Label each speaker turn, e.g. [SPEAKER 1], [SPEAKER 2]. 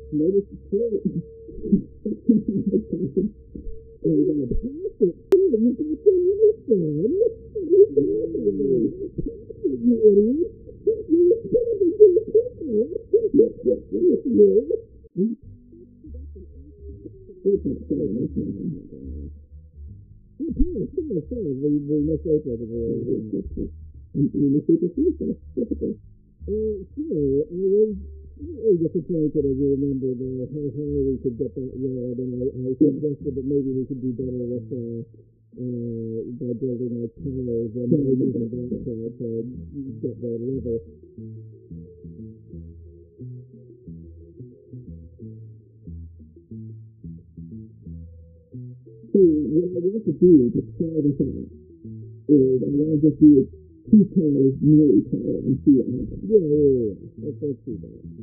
[SPEAKER 1] Notice the spirit. And we're going to pass it to you. You can see your son. You idiot. I guess it's only because I remember how high we could get that yard, and I suggested that maybe we could do better with by building our towers and using that to get the level. So what I want to do to try this out is I want to just do 2 towers near each other and see what happens. Yeah. Let's do that.